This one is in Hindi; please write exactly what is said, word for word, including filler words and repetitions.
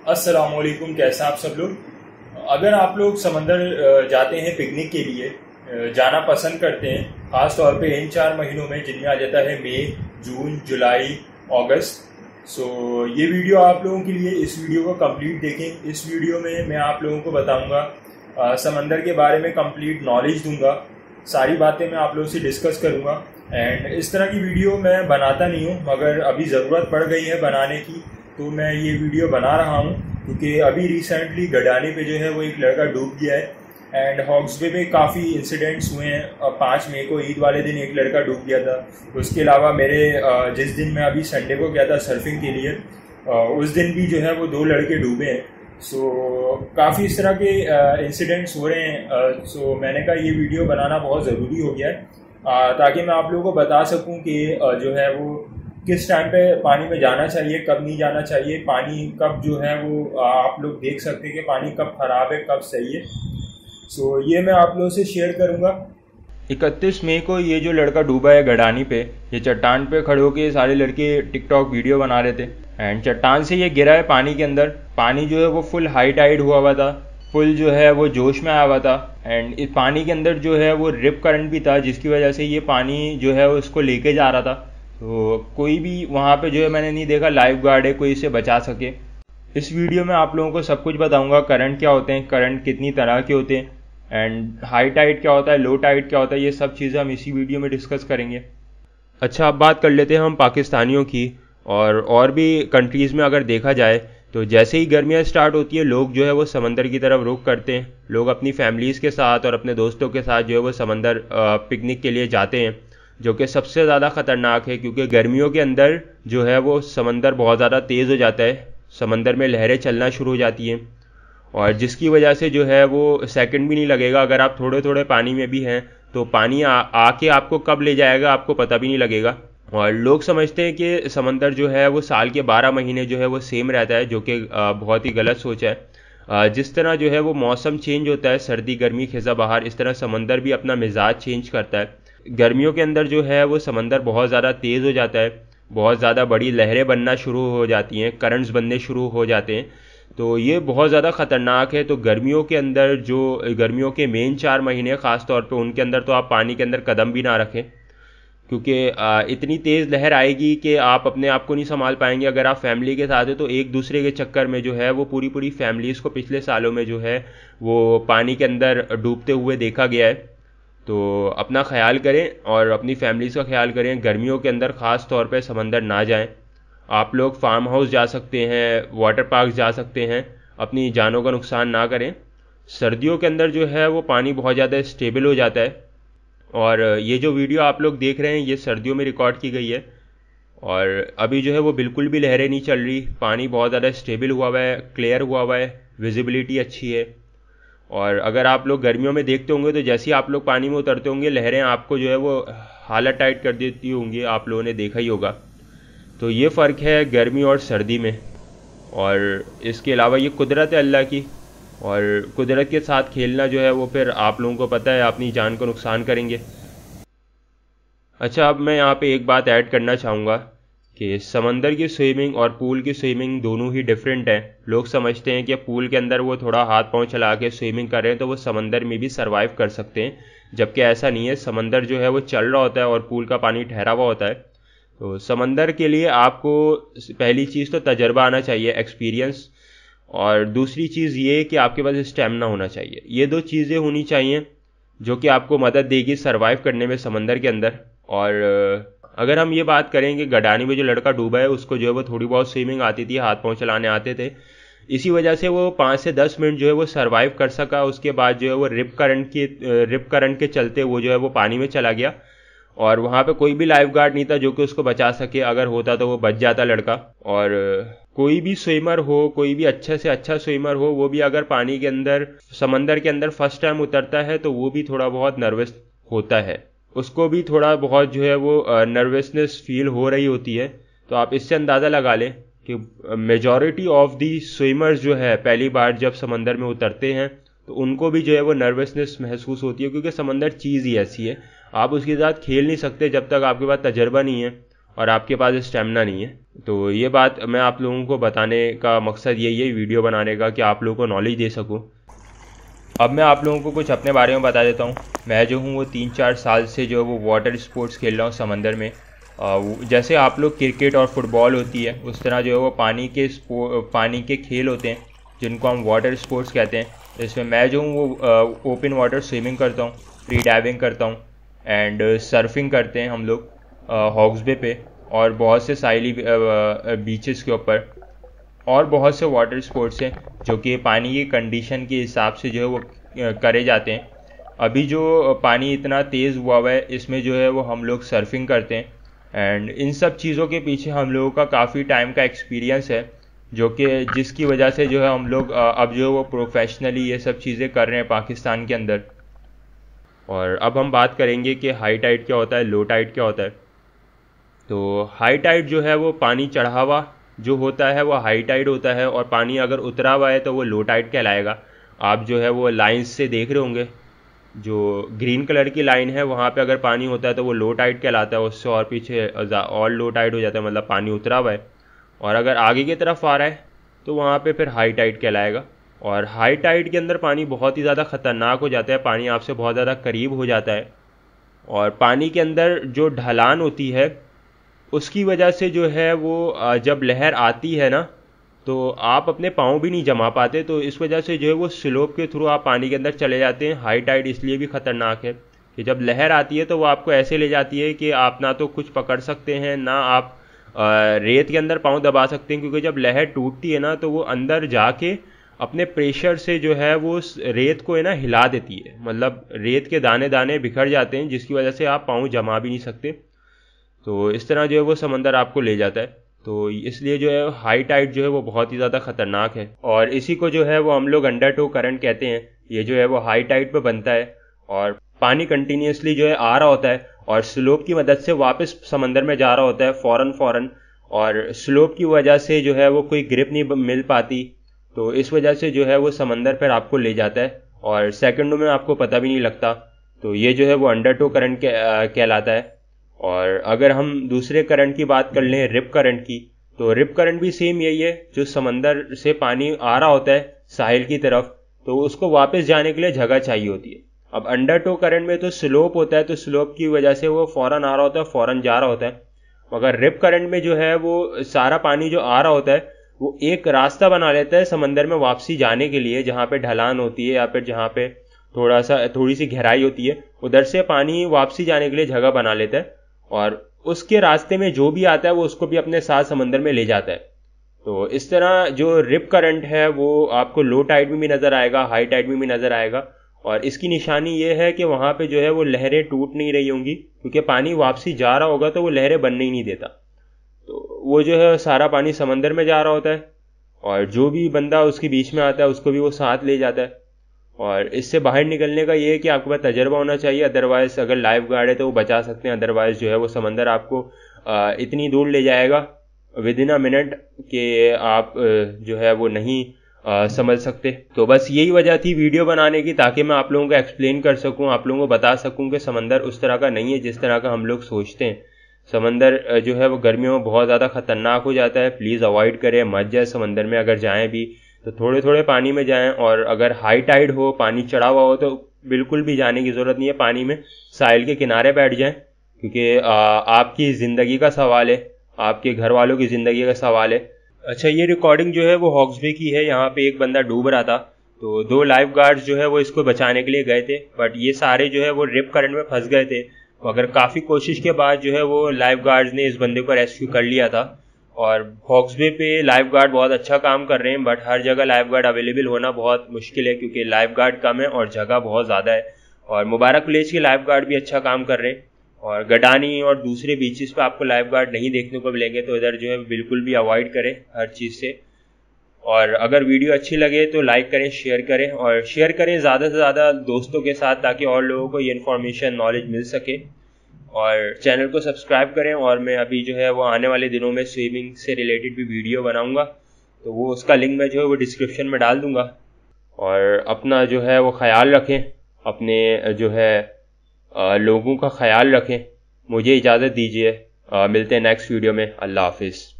अस्सलामुअलैकुम, कैसे आप सब लोग। अगर आप लोग समंदर जाते हैं पिकनिक के लिए, जाना पसंद करते हैं, ख़ास तौर पे इन चार महीनों में जिनमें आ जाता है मई, जून, जुलाई, अगस्त। सो ये वीडियो आप लोगों के लिए, इस वीडियो को कंप्लीट देखें। इस वीडियो में मैं आप लोगों को बताऊंगा, समंदर के बारे में कंप्लीट नॉलेज दूंगा, सारी बातें मैं आप लोगों से डिस्कस करूंगा। एंड इस तरह की वीडियो मैं बनाता नहीं हूँ, मगर अभी ज़रूरत पड़ गई है बनाने की, तो मैं ये वीडियो बना रहा हूँ। क्योंकि अभी रिसेंटली गडानी पे जो है वो एक लड़का डूब गया है, एंड हॉक्स बे पे काफ़ी इंसिडेंट्स हुए हैं। पाँच मई को ईद वाले दिन एक लड़का डूब गया था। उसके अलावा मेरे जिस दिन मैं अभी संडे को गया था सर्फिंग के लिए, उस दिन भी जो है वो दो लड़के डूबे हैं। सो काफ़ी इस तरह के इंसिडेंट्स हो रहे हैं। सो मैंने कहा ये वीडियो बनाना बहुत ज़रूरी हो गया है, ताकि मैं आप लोगों को बता सकूं कि जो है वो किस टाइम पे पानी में जाना चाहिए, कब नहीं जाना चाहिए, पानी कब जो है वो आप लोग देख सकते हैं कि पानी कब ख़राब है, कब सही है। सो ये मैं आप लोगों से शेयर करूंगा। इकतीस मई को ये जो लड़का डूबा है गडानी पे, ये चट्टान पे खड़े होकर ये सारे लड़के टिकटॉक वीडियो बना रहे थे। एंड चट्टान से ये गिरा है पानी के अंदर। पानी जो है वो फुल हाई टाइड हुआ हुआ था, फुल जो है वो जोश में आया हुआ था। एंड इस पानी के अंदर जो है वो रिप करंट भी था, जिसकी वजह से ये पानी जो है उसको लेके जा रहा था। तो कोई भी वहाँ पे जो है मैंने नहीं देखा लाइफ गार्ड है कोई इसे बचा सके। इस वीडियो में आप लोगों को सब कुछ बताऊंगा, करंट क्या होते हैं, करंट कितनी तरह के होते हैं, एंड हाई टाइड क्या होता है, लो टाइड क्या होता है, ये सब चीज़ें हम इसी वीडियो में डिस्कस करेंगे। अच्छा, अब बात कर लेते हैं हम पाकिस्तानियों की। और और भी कंट्रीज़ में अगर देखा जाए तो जैसे ही गर्मियाँ स्टार्ट होती है, लोग जो है वो समंदर की तरफ रुख करते हैं। लोग अपनी फैमिलीज़ के साथ और अपने दोस्तों के साथ जो है वो समंदर पिकनिक के लिए जाते हैं, जो कि सबसे ज़्यादा ख़तरनाक है। क्योंकि गर्मियों के अंदर जो है वो समंदर बहुत ज़्यादा तेज़ हो जाता है, समंदर में लहरें चलना शुरू हो जाती हैं, और जिसकी वजह से जो है वो सेकंड भी नहीं लगेगा। अगर आप थोड़े थोड़े पानी में भी हैं तो पानी आ आके आपको कब ले जाएगा आपको पता भी नहीं लगेगा। और लोग समझते हैं कि समंदर जो है वो साल के बारह महीने जो है वो सेम रहता है, जो कि बहुत ही गलत सोच है। जिस तरह जो है वो मौसम चेंज होता है, सर्दी गर्मी खिज़ा बहार, इस तरह समंदर भी अपना मिजाज चेंज करता है। गर्मियों के अंदर जो है वो समंदर बहुत ज़्यादा तेज़ हो जाता है, बहुत ज़्यादा बड़ी लहरें बनना शुरू हो जाती हैं, करंट्स बनने शुरू हो जाते हैं। तो ये बहुत ज़्यादा ख़तरनाक है। तो गर्मियों के अंदर जो गर्मियों के मेन चार महीने ख़ास तौर पे, उनके अंदर तो आप पानी के अंदर कदम भी ना रखें, क्योंकि इतनी तेज़ लहर आएगी कि आप अपने आप को नहीं संभाल पाएंगे। अगर आप फैमिली के साथ हैं तो एक दूसरे के चक्कर में जो है वो पूरी पूरी फैमिलीज़ को पिछले सालों में जो है वो पानी के अंदर डूबते हुए देखा गया है। तो अपना ख्याल करें और अपनी फैमिलीज़ का ख्याल करें। गर्मियों के अंदर ख़ास तौर पे समंदर ना जाएं। आप लोग फार्म हाउस जा सकते हैं, वाटर पार्क जा सकते हैं, अपनी जानों का नुकसान ना करें। सर्दियों के अंदर जो है वो पानी बहुत ज़्यादा स्टेबल हो जाता है। और ये जो वीडियो आप लोग देख रहे हैं ये सर्दियों में रिकॉर्ड की गई है, और अभी जो है वो बिल्कुल भी लहरें नहीं चल रही, पानी बहुत ज़्यादा स्टेबल हुआ हुआ है, क्लियर हुआ हुआ है, विजिबिलिटी अच्छी है। और अगर आप लोग गर्मियों में देखते होंगे तो जैसे ही आप लोग पानी में उतरते होंगे, लहरें आपको जो है वो हालत टाइट कर देती होंगी, आप लोगों ने देखा ही होगा। तो ये फ़र्क है गर्मी और सर्दी में। और इसके अलावा ये कुदरत है अल्लाह की, और कुदरत के साथ खेलना जो है वो फिर आप लोगों को पता है अपनी जान को नुकसान करेंगे। अच्छा, अब मैं यहाँ पे एक बात ऐड करना चाहूँगा कि समंदर की स्विमिंग और पूल की स्विमिंग दोनों ही डिफरेंट है। लोग समझते हैं कि पूल के अंदर वो थोड़ा हाथ पांव चला के स्विमिंग कर रहे हैं तो वो समंदर में भी सर्वाइव कर सकते हैं, जबकि ऐसा नहीं है। समंदर जो है वो चल रहा होता है और पूल का पानी ठहरा हुआ होता है। तो समंदर के लिए आपको पहली चीज़ तो तजर्बा आना चाहिए, एक्सपीरियंस, और दूसरी चीज़ ये कि आपके पास स्टेमिना होना चाहिए। ये दो चीज़ें होनी चाहिए जो कि आपको मदद देगी सर्वाइव करने में समंदर के अंदर। और अगर हम ये बात करें कि गडानी में जो लड़का डूबा है उसको जो है वो थोड़ी बहुत स्विमिंग आती थी, हाथ पांव चलाने आते थे, इसी वजह से वो पाँच से दस मिनट जो है वो सर्वाइव कर सका। उसके बाद जो है वो रिप करंट के रिप करंट के चलते वो जो है वो पानी में चला गया, और वहाँ पे कोई भी लाइफ गार्ड नहीं था जो कि उसको बचा सके। अगर होता तो वो बच जाता लड़का। और कोई भी स्विमर हो, कोई भी अच्छे से अच्छा स्विमर हो, वो भी अगर पानी के अंदर समंदर के अंदर फर्स्ट टाइम उतरता है तो वो भी थोड़ा बहुत नर्वस होता है, उसको भी थोड़ा बहुत जो है वो नर्वसनेस फील हो रही होती है। तो आप इससे अंदाज़ा लगा लें कि मेजॉरिटी ऑफ दी स्विमर्स जो है पहली बार जब समंदर में उतरते हैं तो उनको भी जो है वो नर्वसनेस महसूस होती है, क्योंकि समंदर चीज़ ही ऐसी है, आप उसके साथ खेल नहीं सकते जब तक आपके पास तजर्बा नहीं है। और आपके पास स्टेमिना नहीं है। तो ये बात मैं आप लोगों को बताने का मकसद यही है वीडियो बनाने का, कि आप लोगों को नॉलेज दे सकूं। अब मैं आप लोगों को कुछ अपने बारे में बता देता हूँ। मैं जो हूँ वो तीन चार साल से जो है वो वाटर स्पोर्ट्स खेल रहा हूँ समंदर में। जैसे आप लोग क्रिकेट और फुटबॉल होती है, उस तरह जो है वो पानी के पानी के खेल होते हैं जिनको हम वाटर स्पोर्ट्स कहते हैं। इसमें मैं जो हूँ वो ओपन वाटर स्विमिंग करता हूँ, फ्री डाइविंग करता हूँ, एंड सर्फिंग करते हैं हम लोग हॉक्स बे पे, और बहुत से साइली बीचेस के ऊपर, और बहुत से वाटर स्पोर्ट्स हैं जो कि पानी की कंडीशन के हिसाब से जो है वो करे जाते हैं। अभी जो पानी इतना तेज़ हुआ हुआ है, इसमें जो है वो हम लोग सर्फिंग करते हैं, एंड इन सब चीज़ों के पीछे हम लोगों का काफ़ी टाइम का एक्सपीरियंस है, जो कि जिसकी वजह से जो है हम लोग अब जो है वो प्रोफेशनली ये सब चीज़ें कर रहे हैं पाकिस्तान के अंदर। और अब हम बात करेंगे कि हाई टाइड क्या होता है, लो टाइड क्या होता है। तो हाई टाइड जो है वो पानी चढ़ा हुआ जो होता है वो हाई टाइड होता है, और पानी अगर उतरा हुआ है तो वो लो टाइड कहलाएगा। आप जो है वो लाइंस से देख रहे होंगे, जो ग्रीन कलर की लाइन है वहाँ पे अगर पानी होता है तो वो लो टाइड कहलाता है, उससे और पीछे और लो टाइड हो जाता है, मतलब पानी उतरा हुआ है। और अगर आगे की तरफ आ रहा है तो वहाँ पे फिर हाई टाइड कहलाएगा। और हाई टाइड के अंदर पानी बहुत ही ज़्यादा ख़तरनाक हो जाता है, पानी आपसे बहुत ज़्यादा करीब हो जाता है, और पानी के अंदर जो ढलान होती है उसकी वजह से जो है वो जब लहर आती है ना, तो आप अपने पाँव भी नहीं जमा पाते। तो इस वजह से जो है वो स्लोप के थ्रू आप पानी के अंदर चले जाते हैं। हाई टाइड इसलिए भी ख़तरनाक है कि जब लहर आती है तो वो आपको ऐसे ले जाती है कि आप ना तो कुछ पकड़ सकते हैं, ना आप रेत के अंदर पाँव दबा सकते हैं, क्योंकि जब लहर टूटती है ना तो वो अंदर जाके अपने प्रेशर से जो है वो रेत को है ना हिला देती है, मतलब रेत के दाने दाने बिखर जाते हैं, जिसकी वजह से आप पाँव जमा भी नहीं सकते। तो इस तरह जो है वो समंदर आपको ले जाता है। तो इसलिए जो है हाई टाइड जो है वो बहुत ही ज़्यादा ख़तरनाक है, और इसी को जो है वो हम लोग अंडर टो करंट कहते हैं। ये जो है वो हाई टाइड पे बनता है, और पानी कंटिन्यूसली जो है आ रहा होता है और स्लोप की मदद से वापस समंदर में जा रहा होता है फ़ौरन फ़ौरन, और स्लोप की वजह से जो है वो कोई ग्रिप नहीं मिल पाती। तो इस वजह से जो है वो समंदर पर आपको ले जाता है, और सेकंडों में आपको पता भी नहीं लगता। तो ये जो है वो अंडर टो करंट कहलाता है। और अगर हम दूसरे करंट की बात कर लें, रिप करंट की, तो रिप करंट भी सेम यही है, जो समंदर से पानी आ रहा होता है साहिल की तरफ, तो उसको वापस जाने के लिए जगह चाहिए होती है। अब अंडर टो करंट में तो स्लोप होता है, तो स्लोप की वजह से वो फ़ौरन आ रहा होता है, फ़ौरन जा रहा होता है। मगर रिप करंट में जो है वो सारा पानी जो आ रहा होता है वो एक रास्ता बना लेता है समंदर में वापसी जाने के लिए, जहाँ पे ढलान होती है या फिर जहाँ पे थोड़ा सा थोड़ी सी गहराई होती है, उधर से पानी वापसी जाने के लिए जगह बना लेता है, और उसके रास्ते में जो भी आता है वो उसको भी अपने साथ समंदर में ले जाता है। तो इस तरह जो रिप करंट है वो आपको लो टाइड में भी नज़र आएगा, हाई टाइड में भी नज़र आएगा, और इसकी निशानी ये है कि वहाँ पे जो है वो लहरें टूट नहीं रही होंगी, क्योंकि पानी वापसी जा रहा होगा तो वो लहरें बनने ही नहीं देता। तो वो जो है सारा पानी समंदर में जा रहा होता है, और जो भी बंदा उसके बीच में आता है उसको भी वो साथ ले जाता है। और इससे बाहर निकलने का ये है कि आपके पास तजर्बा होना चाहिए, अदरवाइज़ अगर लाइफ गार्ड है तो वो बचा सकते हैं, अदरवाइज़ जो है वो समंदर आपको इतनी दूर ले जाएगा विद इन अ मिनट कि आप जो है वो नहीं आ, समझ सकते। तो बस यही वजह थी वीडियो बनाने की, ताकि मैं आप लोगों को एक्सप्लेन कर सकूं, आप लोगों को बता सकूं कि समंदर उस तरह का नहीं है जिस तरह का हम लोग सोचते हैं। समंदर जो है वो गर्मियों में बहुत ज़्यादा ख़तरनाक हो जाता है, प्लीज़ अवॉइड करें, मत जाए समंदर में। अगर जाएँ भी तो थोड़े थोड़े पानी में जाएं, और अगर हाई टाइड हो, पानी चढ़ा हुआ हो, तो बिल्कुल भी जाने की ज़रूरत नहीं है पानी में, साहिल के किनारे बैठ जाएं, क्योंकि आपकी ज़िंदगी का सवाल है, आपके घर वालों की ज़िंदगी का सवाल है। अच्छा, ये रिकॉर्डिंग जो है वो हॉक्स बे की है। यहाँ पे एक बंदा डूब रहा था, तो दो लाइफ गार्ड्स जो है वो इसको बचाने के लिए गए थे, बट ये सारे जो है वो रिप करंट में फंस गए थे। मगर काफ़ी कोशिश के बाद जो है वो लाइफ गार्ड्स ने इस बंदे को रेस्क्यू कर लिया था। और हॉक्स बे पे लाइफ गार्ड बहुत अच्छा काम कर रहे हैं, बट हर जगह लाइफ गार्ड अवेलेबल होना बहुत मुश्किल है, क्योंकि लाइफ गार्ड कम है और जगह बहुत ज़्यादा है। और मुबारक विलेज के लाइफ गार्ड भी अच्छा काम कर रहे हैं, और गडानी और दूसरे बीचेस पे आपको लाइफ गार्ड नहीं देखने को मिलेंगे, तो इधर जो है बिल्कुल भी अवॉइड करें हर चीज़ से। और अगर वीडियो अच्छी लगे तो लाइक करें, शेयर करें, और शेयर करें ज़्यादा से ज़्यादा दोस्तों के साथ, ताकि और लोगों को ये इन्फॉर्मेशन नॉलेज मिल सके। और चैनल को सब्सक्राइब करें, और मैं अभी जो है वो आने वाले दिनों में स्विमिंग से रिलेटेड भी वीडियो बनाऊंगा, तो वो उसका लिंक मैं जो है वो डिस्क्रिप्शन में डाल दूंगा। और अपना जो है वो ख्याल रखें, अपने जो है लोगों का ख्याल रखें। मुझे इजाज़त दीजिए, मिलते हैं नेक्स्ट वीडियो में। अल्लाह हाफिज़।